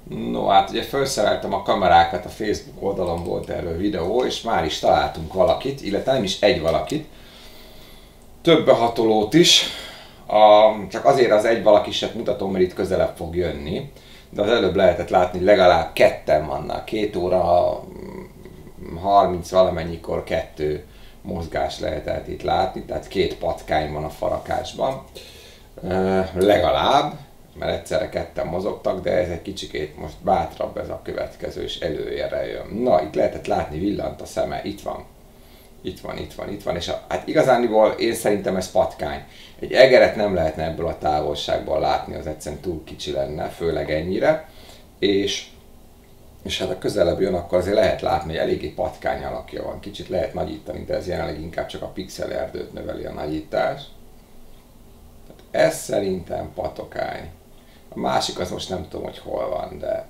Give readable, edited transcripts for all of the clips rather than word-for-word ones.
No hát ugye felszereltem a kamerákat, a Facebook oldalon volt erről videó, és már is találtunk valakit, illetve nem is egy valakit, több behatolót is. Csak azért az egy valakiset mutatom, mert itt közelebb fog jönni. De az előbb lehetett látni, hogy legalább ketten vannak. 2 óra 30 valamennyikor 2 mozgás lehetett itt látni, tehát 2 patkány van a farakásban. Legalább, mert egyszerre ketten mozogtak, de ez egy kicsikét most bátrabb ez a következő, és előjére jön. Na, itt lehetett látni, villant a szeme, itt van. Itt van, és hát igazániból én szerintem ez patkány. Egy egeret nem lehetne ebből a távolságból látni, az egyszerűen túl kicsi lenne, főleg ennyire. És hát a közelebb jön, akkor azért lehet látni, hogy eléggé patkány alakja van. Kicsit lehet nagyítani, de ez jelenleg inkább csak a pixel erdőt növeli a nagyítás. Tehát ez szerintem patokány. A másik az most nem tudom, hogy hol van, de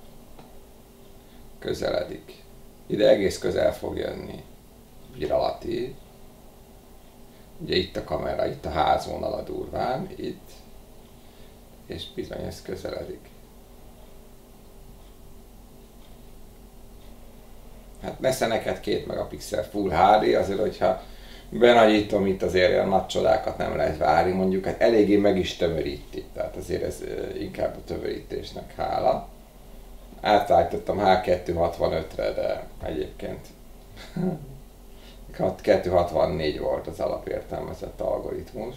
közeledik. Ide egész közel fog jönni. Relatív. Ugye itt a kamera, itt a házvonala durván, itt, és bizony ez közeledik. Hát messze neked 2 megapixel Full HD, azért hogyha benagyítom itt azért olyan nagy csodákat nem lehet várni, mondjuk hát eléggé meg is tömöríti, tehát azért ez inkább a tömörítésnek hála. Átállítottam H265-re, de egyébként 264 volt az alapértelmezett algoritmus.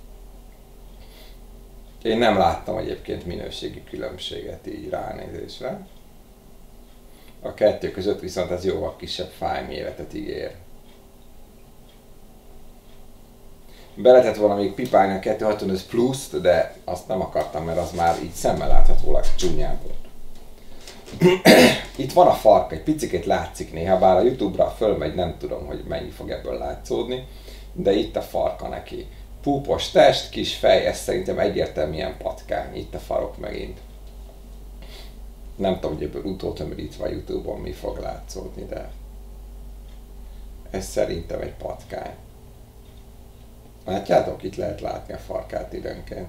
Én nem láttam egyébként minőségi különbséget így ránézésre. A kettő között viszont ez jóval kisebb fájlméretet ígér. Be lehetett volna még pipálni a 265 Plus-t, de azt nem akartam, mert az már így szemmel láthatólag csúnyán volt. Itt van a farka, egy picikét látszik néha, bár a YouTube-ra fölmegy, nem tudom, hogy mennyi fog ebből látszódni, de itt a farka neki. Púpos test, kis fej, ez szerintem egyértelműen patkány, itt a farok megint. Nem tudom, hogy ebből utótömörítve a YouTube-on mi fog látszódni, de ez szerintem egy patkány. Látjátok, itt lehet látni a farkát időnként.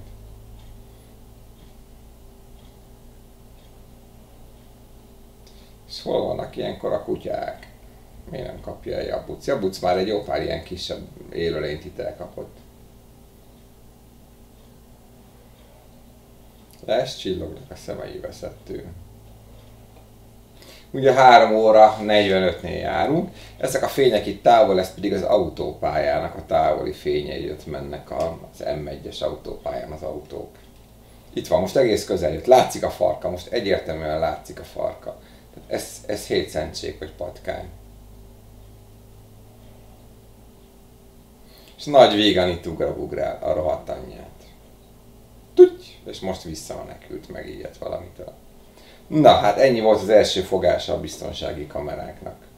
És hol vannak ilyenkor a kutyák? Miért nem kapja a Jabuc? Jabuc már egy jó pár ilyen kisebb élőlényt itt elkapott. Lesz csillognak a szemei veszettől. Ugye 3 óra 45-nél járunk. Ezek a fények itt távol, ez pedig az autópályának a távoli fényei, ott mennek az M1-es autópályán az autók. Itt van, most egész közel jött, látszik a farka, most egyértelműen látszik a farka. Ez 7 centség, vagy patkány. És nagy vígan itt ugrál a rohadt anyját. Tudj! És most visszamenekült, megijedt valamitől. Na, hát ennyi volt az első fogása a biztonsági kameráknak.